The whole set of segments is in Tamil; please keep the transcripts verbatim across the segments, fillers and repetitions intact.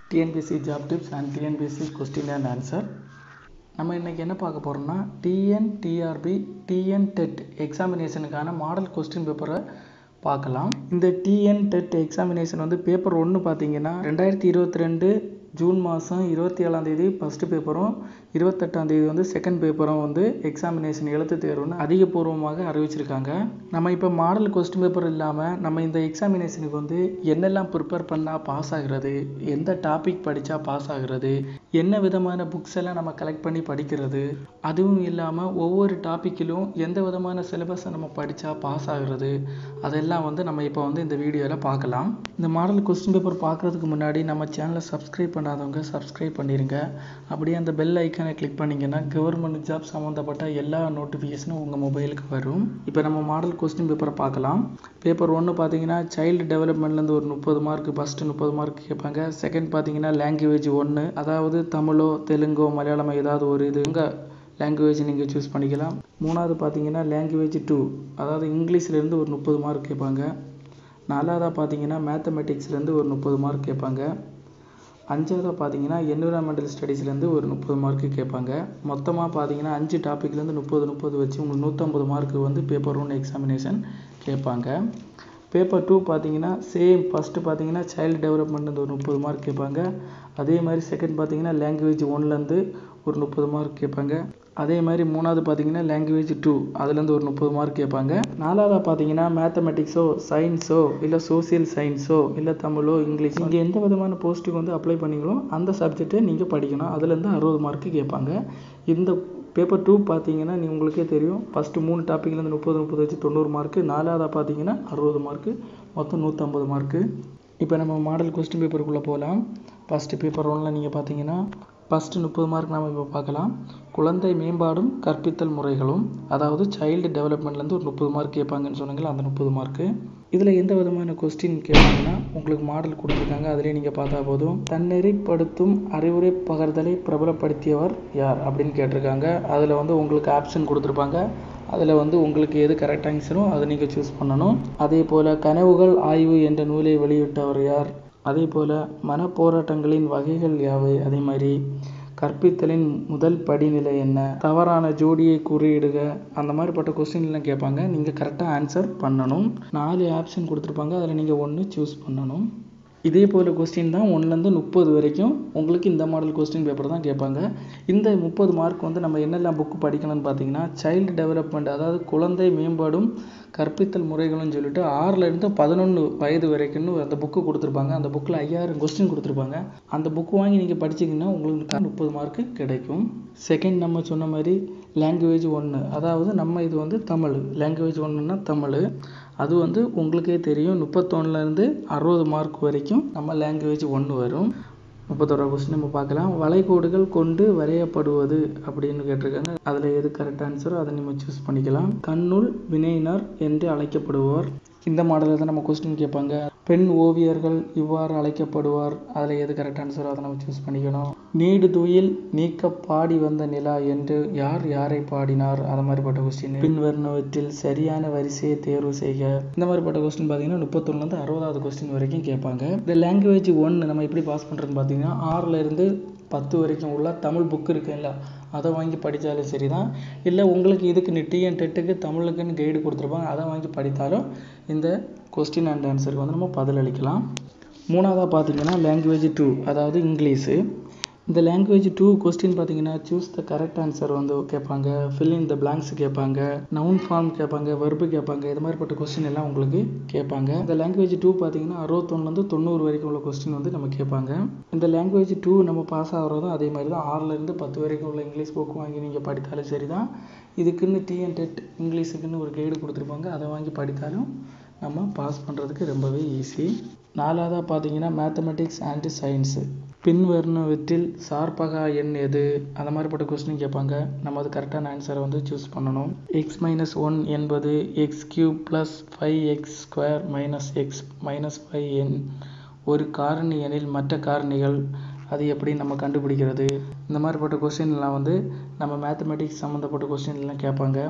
T N P S C job tips and T N P S C question and answer. நம்ம இன்னைக்கு என்ன பார்க்க போறோம்னா T N T R B T N T E T எக்ஸாமினேஷனுக்கான மாடல் கொஸ்டின் பேப்பரை பார்க்கலாம். இந்த T N T E T examination வந்து பேப்பர் ஒன்று பார்த்தீங்கன்னா ரெண்டாயிரத்தி இருபத்தி ரெண்டு ஜூன் மாதம் இருபத்தி ஏழாம் தேதி ஃபஸ்ட்டு பேப்பரும் இருபத்தெட்டாம் தேதி வந்து செகண்ட் பேப்பரும் வந்து எக்ஸாமினேஷன் எழுத்து தேர்வுன்னு அதிகபூர்வமாக அறிவிச்சிருக்காங்க. நம்ம இப்போ மாடல் கொஸ்டின் பேப்பர் இல்லாமல் நம்ம இந்த எக்ஸாமினேஷனுக்கு வந்து என்னெல்லாம் ப்ரிப்பேர் பண்ணால் பாஸ் ஆகிறது, எந்த டாபிக் படித்தா பாஸ் ஆகிறது, என்ன விதமான புக்ஸ் எல்லாம் நம்ம கலெக்ட் பண்ணி படிக்கிறது, அதுவும் இல்லாமல் ஒவ்வொரு டாப்பிக்கிலும் எந்த விதமான சிலபஸை நம்ம படித்தா பாஸ் ஆகிறது, அதெல்லாம் வந்து நம்ம இப்போ வந்து இந்த வீடியோவில் பார்க்கலாம். இந்த மாடல் கொஸ்டின் பேப்பர் பார்க்குறதுக்கு முன்னாடி நம்ம சேனலை சப்ஸ்கிரைப் பண்ணாதவங்க சப்ஸ்கிரைப் பண்ணிடுங்க. அப்படியே அந்த பெல் ஐக்கானை கிளிக் பண்ணிங்கன்னா கவர்மெண்ட் ஜாப் சம்மந்தப்பட்ட எல்லா நோட்டிஃபிகேஷனும் உங்கள் மொபைலுக்கு வரும். இப்போ நம்ம மாடல் கொஸ்டின் பேப்பரை பார்க்கலாம். பேப்பர் ஒன்று பார்த்தீங்கன்னா சைல்டு டெவலப்மெண்ட்லேருந்து ஒரு முப்பது மார்க் ஃபஸ்ட்டு முப்பது மார்க் கேட்பாங்க. செகண்ட் பார்த்தீங்கன்னா லாங்குவேஜ் ஒன்று, அதாவது தமிழோ தெலுங்கோ மலையாளமோ ஏதாவது ஒரு இது உங்கள் லாங்குவேஜ் நீங்கள் சூஸ் பண்ணிக்கலாம். மூணாவது பார்த்தீங்கன்னா லாங்குவேஜ் டூ, அதாவது இங்கிலீஷ்லேருந்து ஒரு முப்பது மார்க் கேட்பாங்க. நாலாவதாக பார்த்தீங்கன்னா மேத்தமெட்டிக்ஸ்லேருந்து ஒரு முப்பது மார்க் கேட்பாங்க. அஞ்சாவதாக பார்த்தீங்கன்னா என்விரான்மெண்டல் ஸ்டடீஸ்லேருந்து ஒரு முப்பது மார்க்கு கேட்பாங்க. மொத்தமாக பார்த்தீங்கன்னா அஞ்சு டாப்பிக்லேருந்து முப்பது முப்பது வச்சு உங்களுக்கு நூற்றம்பது மார்க்கு வந்து பேப்பர் ஒன் எக்ஸாமினேஷன் கேட்பாங்க. பேப்பர் டூ பார்த்தீங்கன்னா சேம் ஃபஸ்ட்டு பார்த்தீங்கன்னா சைல்டு டெவலப்மெண்ட்லேருந்து ஒரு முப்பது மார்க் கேட்பாங்க. அதே மாதிரி செகண்ட் பார்த்தீங்கன்னா லாங்குவேஜ் ஒன்லேருந்து ஒரு முப்பது மார்க் கேட்பாங்க. அதே மாதிரி மூணாவது பார்த்தீங்கன்னா லாங்குவேஜ் டூ, அதுலேருந்து ஒரு முப்பது மார்க் கேட்பாங்க. நாலாவது பார்த்தீங்கன்னா மேத்தமெட்டிக்ஸோ சயின்ஸோ இல்லை சோசியல் சயின்ஸோ இல்லை தமிழோ இங்கிலீஷ் நீங்கள் எந்த விதமான போஸ்ட்டுக்கு வந்து அப்ளை பண்ணிங்களோ அந்த சப்ஜெக்டை நீங்கள் படிக்கணும், அதுலேருந்து அறுபது மார்க்கு கேட்பாங்க. இந்த பேப்பர் டூ பார்த்தீங்கன்னா நீ உங்களுக்கே தெரியும், ஃபஸ்ட்டு மூணு டாப்பிக்லேருந்து முப்பது முப்பது வச்சு தொண்ணூறு மார்க்கு, நாலாவதாக பார்த்தீங்கன்னா அறுபது மார்க்கு, மொத்தம் நூற்றம்பது மார்க்கு. இப்போ நம்ம மாடல் கொஸ்டின் பேப்பருக்குள்ளே போகலாம். ஃபஸ்ட்டு பேப்பர் ஒன்றில் நீங்கள் பார்த்தீங்கன்னா ஃபஸ்ட்டு முப்பது மார்க் நம்ம இப்போ பார்க்கலாம். குழந்தை மேம்பாடும் கற்பித்தல் முறைகளும், அதாவது சைல்டு டெவலப்மெண்ட்லேருந்து ஒரு முப்பது மார்க் கேட்பாங்கன்னு சொன்னாங்களா, அந்த முப்பது மார்க்கு. இதில் எந்த விதமான கொஸ்டின் கேட்பாங்கன்னா உங்களுக்கு மாடல் கொடுத்துருக்காங்க, அதிலே நீங்கள் பார்த்தா போதும். தன்னெறிப்படுத்தும் அறிவுரை பகர்தலை பிரபலப்படுத்தியவர் யார் அப்படின்னு கேட்டிருக்காங்க. அதில் வந்து உங்களுக்கு ஆப்ஷன் கொடுத்துருப்பாங்க, அதில் வந்து உங்களுக்கு எது கரெக்ட் ஆன்சரோ அதை நீங்கள் சூஸ் பண்ணணும். அதே போல் கனவுகள் ஆய்வு என்ற நூலை வெளியிட்டவர் யார், அதே போல் மனப்போராட்டங்களின் வகைகள் யாவை, அதே மாதிரி கற்பித்தலின் முதல் படிநிலை என்ன, தவறான ஜோடியை குறியிடுக, அந்த மாதிரிப்பட்ட கொஸ்டின்லாம் கேட்பாங்க. நீங்கள் கரெக்டாக ஆன்சர் பண்ணணும். நாலு ஆப்ஷன் கொடுத்துருப்பாங்க, அதில் நீங்கள் ஒன்று சூஸ் பண்ணணும். இதே போல் கொஸ்டின் தான் ஒன்றுலேருந்து முப்பது வரைக்கும் உங்களுக்கு இந்த மாடல் கொஸ்டின் பேப்பர் தான் கேட்பாங்க. இந்த முப்பது மார்க் வந்து நம்ம என்னெல்லாம் புக்கு படிக்கணும்னு பார்த்தீங்கன்னா சைல்டு டெவலப்மெண்ட், அதாவது குழந்தை மேம்பாடும் கற்பித்தல் முறைகள்னு சொல்லிட்டு ஆறுலேருந்து பதினொன்று வயது வரைக்கும்னு அந்த புக்கு கொடுத்துருப்பாங்க. அந்த புக்கில் ஐயாயிரம் கொஸ்டின் கொடுத்துருப்பாங்க. அந்த புக்கு வாங்கி நீங்கள் படிச்சிங்கன்னா உங்களுக்கு முப்பது மார்க்கு கிடைக்கும். செகண்ட் நம்ம சொன்ன மாதிரி லாங்குவேஜ் ஒன்று, அதாவது நம்ம இது வந்து தமிழ் லாங்குவேஜ் ஒன்றுன்னா தமிழ், அது வந்து உங்களுக்கே தெரியும் முப்பத்தொன்னுலேருந்து அறுபது மார்க் வரைக்கும் நம்ம லாங்குவேஜ் ஒன்று வரும். முப்பத்தோரா கொஸ்டின் நம்ம பார்க்கலாம். வளைகோடுகள் கொண்டு வரையப்படுவது அப்படின்னு கேட்டிருக்காங்க. அதில் எது கரெக்ட் ஆன்சரோ அதை நம்ம சூஸ் பண்ணிக்கலாம். கண்ணுள் வினையினர் என்று அழைக்கப்படுவார், இந்த மாடலில் தான் நம்ம கொஸ்டின் கேட்பாங்க. பெண் ஓவியர்கள் இவ்வாறு அழைக்கப்படுவார், அதில் எது கரெக்ட் ஆன்சரோ அதை நம்ம சூஸ் பண்ணிக்கணும். நீடு துயில் நீக்க பாடி வந்த நிலா என்று யார் யாரை பாடினார், அது மாதிரிப்பட்ட கொஸ்டின். பின்வருவனவற்றில் சரியான வரிசையை தேர்வு செய்க, இந்த மாதிரிப்பட்ட கொஸ்டின் பார்த்தீங்கன்னா முப்பத்தொன்னுலேருந்து அறுபதாவது கொஸ்டின் வரைக்கும் கேட்பாங்க. இந்த லாங்குவேஜ் ஒன்று நம்ம எப்படி பாஸ் பண்ணுறதுன்னு பார்த்தீங்கன்னா ஆறுலேருந்து பத்து வரைக்கும் உள்ள தமிழ் புக்கு இருக்குல்ல, அதை வாங்கி படித்தாலும் சரி தான். இல்லை உங்களுக்கு இதுக்கு நீ டிஎன் டெட்டுக்கு தமிழுக்குன்னு கைடு கொடுத்துருப்பாங்க, அதை வாங்கி படித்தாலும் இந்த கொஸ்டின் அண்ட் ஆன்சருக்கு வந்து நம்ம பதிலளிக்கலாம். மூணாவதாக பார்த்தீங்கன்னா லாங்குவேஜ் டூ, அதாவது இங்கிலீஷு. இந்த லாங்குவேஜ் டூ கொஸ்டின் பார்த்தீங்கன்னா சூஸ் த கரெக்ட் ஆன்சர் வந்து கேட்பாங்க, ஃபில் இன் த பிளாங்க்ஸ் கேட்பாங்க, நவுன் ஃபார்ம் கேட்பாங்க, வெர்பு கேட்பாங்க, இது மாதிரிப்பட்ட கொஸ்டின் எல்லாம் உங்களுக்கு கேட்பாங்க. இந்த லாங்குவேஜ் டூ பார்த்தீங்கன்னா அறுபத்தொன்னுலேருந்து தொண்ணூறு வரைக்கும் உள்ள கொஸ்டின் வந்து நம்ம கேட்பாங்க. இந்த லாங்குவேஜ் டூ நம்ம பாஸ் ஆகிறதும் அதே மாதிரி தான். ஆறுலேருந்து பத்து வரைக்கும் உள்ள இங்கிலீஷ் புக் வாங்கி நீங்கள் படித்தாலும் சரி தான். இதுக்குன்னு டிஎன் டெட் இங்கிலீஷுக்குன்னு ஒரு கைடு கொடுத்துருப்பாங்க, அதை வாங்கி படித்தாலும் நம்ம பாஸ் பண்ணுறதுக்கு ரொம்பவே ஈஸி. நாலாவதாக பார்த்தீங்கன்னா மேத்தமெட்டிக்ஸ் அண்ட் சயின்ஸு. பின்வருவனவற்றில் சார்பகா எண் எது, அந்த மாதிரிப்பட்ட கொஸ்டின் கேட்பாங்க. நம்ம அது கரெக்டான ஆன்சரை வந்து சூஸ் பண்ணணும். எக்ஸ் மைனஸ் ஒன் என்பது x cube plus five x square minus x minus five என் ஒரு காரணி எனில் மற்ற காரணிகள் அது எப்படி நம்ம கண்டுபிடிக்கிறது, இந்த மாதிரிப்பட்ட கொஸ்டின்லாம் வந்து நம்ம மேத்தமெட்டிக்ஸ் சம்மந்தப்பட்ட கொஸ்டின்லாம் கேட்பாங்க.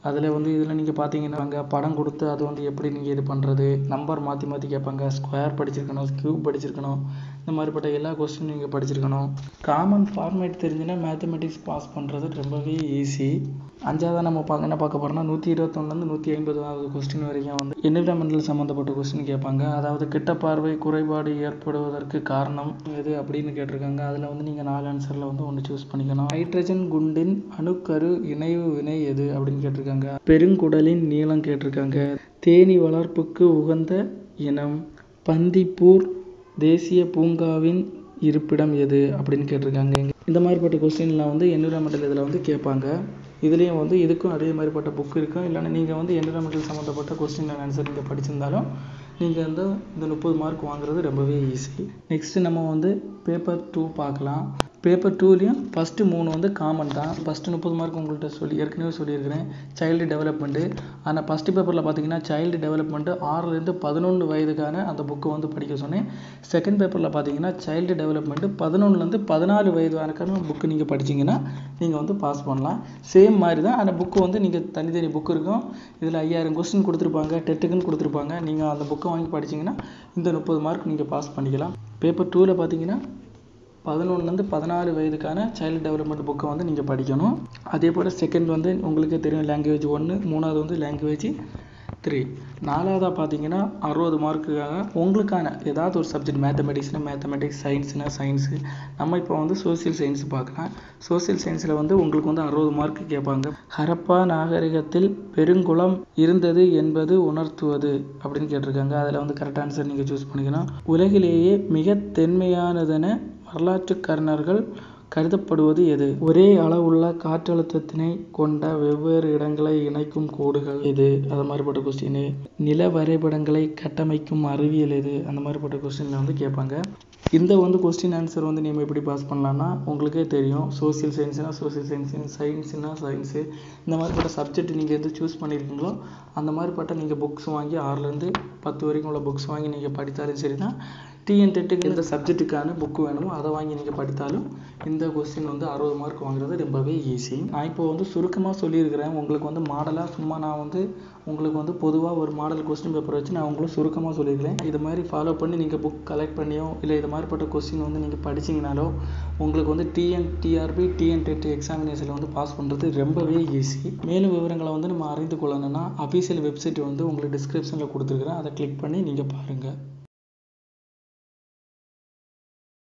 அதில் வந்து இதில் நீங்கள் பார்த்தீங்கன்னா அங்கே படம் கொடுத்து அது வந்து எப்படி நீங்கள் இது பண்ணுறது, நம்பர் மாற்றி மாற்றி கேட்பாங்க, ஸ்கொயர் படிச்சிருக்கணும், க்யூப் படிச்சிருக்கணும், இந்த மாதிரிப்பட்ட எல்லா கொஸ்டினும் நீங்கள் படிச்சிருக்கணும். காமன் ஃபார்மேட் தெரிஞ்சுன்னா மேத்தமெட்டிக்ஸ் பாஸ் பண்ணுறது ரொம்பவே ஈஸி. அஞ்சாவதாக நம்ம பார்க்க என்ன பார்க்க போகிறோம்னா நூற்றி இருபத்தொன்னுலேருந்து நூற்றி ஐம்பதாவது கொஸ்டின் வரைக்கும் வந்து என்விரான்மெண்டல் சம்மந்தப்பட்ட கொஸ்டின் கேட்பாங்க. அதாவது கிட்ட பார்வை குறைபாடு ஏற்படுவதற்கு காரணம் எது அப்படின்னு கேட்டிருக்காங்க. அதில் வந்து நீங்கள் நாலு ஆன்சரில் வந்து ஒன்று சூஸ் பண்ணிக்கணும். ஹைட்ரஜன் குண்டின் அணுக்கரு இணைவு வினை எது அப்படின்னு கேட்டிருக்காங்க. பெருங்குடலின் நீளம் கேட்டிருக்காங்க. தேனீ வளர்ப்புக்கு உகந்த இனம். பந்திப்பூர் தேசிய பூங்காவின் இருப்பிடம் எது அப்படின்னு கேட்டிருக்காங்க. இந்த மாதிரிப்பட்ட கொஸ்டின்லாம் வந்து என்விரான்மெண்டல் இதில் வந்து கேட்பாங்க. இதுலேயும் வந்து இதுக்கும் அதே மாதிரிப்பட்ட புக் இருக்கும். இல்லைன்னா நீங்கள் வந்து என்விரான்மெண்டல் சம்மந்தப்பட்ட கொஸ்டின் ஆன்சர் நீங்கள் படிச்சிருந்தாலும் நீங்கள் வந்து இந்த முப்பது மார்க் வாங்குறது ரொம்பவே ஈஸி. நெக்ஸ்ட்டு நம்ம வந்து பேப்பர் டூ பார்க்கலாம். பேப்பர் டூலேயும் ஃபஸ்ட்டு மூணு வந்து காமன் தான். ஃபஸ்ட்டு முப்பது மார்க் உங்கள்கிட்ட சொல்லி ஏற்கனவே சொல்லியிருக்கிறேன், சைல்டு டெவலப்மெண்ட்டு. ஆனால் ஃபஸ்ட்டு பேப்பரில் பார்த்தீங்கன்னா சைல்டு டெவலப்மெண்ட்டு ஆறுலேருந்து பதினொன்று வயதுக்கான அந்த புக்கை வந்து படிக்க சொன்னேன். செகண்ட் பேப்பரில் பார்த்தீங்கன்னா சைல்டு டெவலப்மெண்ட்டு பதினொன்றுலேருந்து பதினாலு வயதுக்கான புக்கு நீங்கள் படிச்சிங்கன்னா நீங்கள் வந்து பாஸ் பண்ணலாம். சேம் மாதிரி தான் அந்த புக்கு வந்து நீங்கள் தனித்தனி புக்கு இருக்கும். இதில் ஐயாயிரம் கொஸ்டின் கொடுத்துருப்பாங்க, டெட்டுக்குன்னு கொடுத்துருப்பாங்க. நீங்கள் அந்த புக்கை வாங்கி படிச்சிங்கன்னா இந்த முப்பது மார்க் நீங்கள் பாஸ் பண்ணிக்கலாம். பேப்பர் டூவில் பார்த்தீங்கன்னா பதினொன்றுலேருந்து பதினாலு வயதுக்கான சைல்டு டெவலப்மெண்ட் புக்கை வந்து நீங்கள் படிக்கணும். அதே போல் செகண்ட் வந்து உங்களுக்கே தெரியும் லாங்குவேஜ் ஒன்று, மூணாவது வந்து லாங்குவேஜ் த்ரீ, நாலாவதாக பார்த்தீங்கன்னா அறுபது மார்க்குக்காக உங்களுக்கான ஏதாவது ஒரு சப்ஜெக்ட், மேத்தமெட்டிக்ஸ்னால் மேத்தமெட்டிக்ஸ், சயின்ஸ்னா சயின்ஸு. நம்ம இப்போ வந்து சோசியல் சயின்ஸ் பார்க்கலாம். சோசியல் சயின்ஸில் வந்து உங்களுக்கு வந்து அறுபது மார்க்கு கேட்பாங்க. ஹரப்பா நாகரிகத்தில் பெருங்குளம் இருந்தது என்பது உணர்த்துவது அப்படின்னு கேட்டிருக்காங்க. அதில் வந்து கரெக்ட் ஆன்சர் நீங்கள் சூஸ் பண்ணிக்கணும். உலகிலேயே மிக தென்மையானதென வரலாற்று கர்ணர்கள் கருதப்படுவது எது? ஒரே அளவுள்ள காற்றழுத்தத்தினை கொண்ட வெவ்வேறு இடங்களை இணைக்கும் கோடுகள் எது? அது மாதிரிப்பட்ட கொஸ்டின். நில வரைபடங்களை கட்டமைக்கும் அறிவியல் எது? அந்த மாதிரிப்பட்ட கொஸ்டின்ல வந்து கேட்பாங்க. இந்த வந்து கொஸ்டின் ஆன்சர் வந்து நம்ம எப்படி பாஸ் பண்ணலாம்னா உங்களுக்கே தெரியும், சோசியல் சயின்ஸ்னால் சோசியல் சயின்ஸு, சயின்ஸுனா சயின்ஸு, இந்த மாதிரிப்பட்ட சப்ஜெக்ட் நீங்கள் எது சூஸ் பண்ணியிருக்கீங்களோ அந்த மாதிரிப்பட்ட நீங்கள் புக்ஸ் வாங்கி ஆறுலேருந்து பத்து வரைக்கும் உள்ள புக்ஸ் வாங்கி நீங்கள் படித்தாலும் சரி தான். டிஎன்டெட்டுக்கு எந்த சப்ஜெக்ட்டுக்கான புக்கு வேணுமோ அதை வாங்கி நீங்கள் படித்தாலும் இந்த கொஸ்டின் வந்து அறுபது மார்க் வாங்குறது ரொம்பவே ஈஸி. நான் இப்போ வந்து சுருக்கமாக சொல்லியிருக்கிறேன். உங்களுக்கு வந்து மாடலாக சும்மா நான் வந்து உங்களுக்கு வந்து பொதுவாக ஒரு மாடல் கொஸ்டின் பேப்பர் வச்சு நான் உங்களுக்கு சுருக்கமாக சொல்லியிருக்கிறேன். இது மாதிரி ஃபாலோ பண்ணி நீங்கள் புக் கலெக்ட் பண்ணியோ இல்லை இது மாதிரிப்பட்ட கொஸ்டின் வந்து நீங்கள் படிச்சிங்கனாலோ உங்களுக்கு வந்து டிஎன் டிஆர்பி டிஎன்டெட் எக்ஸாமினேஷனில் வந்து பாஸ் பண்ணுறது ரொம்பவே ஈஸி. மேலும் விவரங்களை வந்து நம்ம அறிந்து கொள்ளணும்னா அஃபீஷியல் வெப்சைட் வந்து உங்களுக்கு டிஸ்கிரிப்ஷனில் கொடுத்துருக்குறேன். அதை கிளிக் பண்ணி நீங்கள் பாருங்கள்.